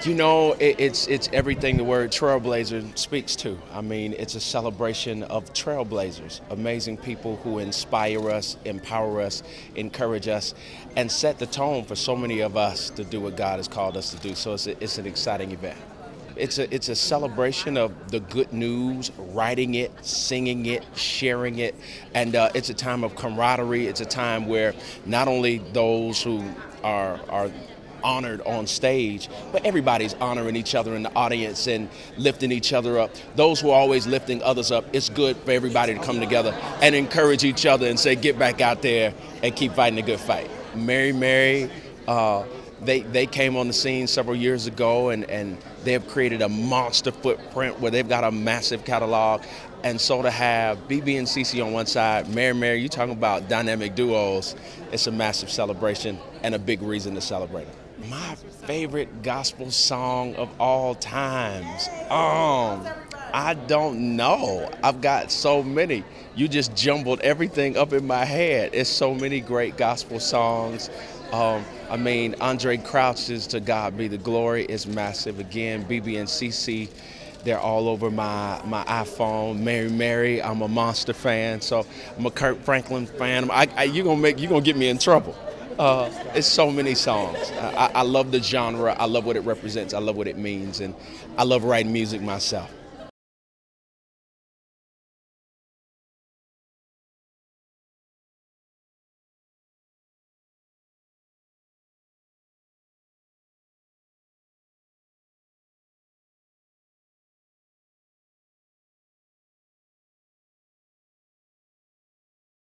You know, it's everything the word trailblazer speaks to. I mean, it's a celebration of trailblazers, amazing people who inspire us, empower us, encourage us, and set the tone for so many of us to do what God has called us to do. So it's an exciting event. It's a celebration of the good news, writing it, singing it, sharing it, and it's a time of camaraderie. It's a time where not only those who are honored on stage, but everybody's honoring each other in the audience and lifting each other up. Those who are always lifting others up, it's good for everybody to come together and encourage each other and say, get back out there and keep fighting a good fight. Mary Mary, they came on the scene several years ago and they have created a monster footprint where they've got a massive catalog. And so to have BB and CC on one side, Mary Mary, you're talking about dynamic duos, it's a massive celebration and a big reason to celebrate it. My favorite gospel song of all times. I don't know. I've got so many. You just jumbled everything up in my head. It's so many great gospel songs. I mean, Andre Crouch's "To God Be the Glory" is massive. Again, BB and CC, they're all over my iPhone. Mary Mary, I'm a Monster fan, so I'm a Kirk Franklin fan. You're gonna get me in trouble. It's so many songs. I love the genre. I love what it represents. I love what it means, and I love writing music myself.